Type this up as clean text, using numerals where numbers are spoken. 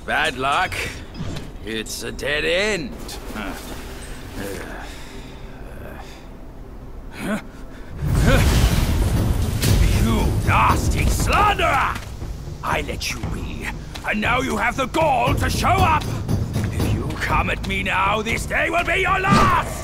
Bad luck. It's a dead end. You nasty slanderer! I let you be, and now you have the gall to show up! If you come at me now, this day will be your last!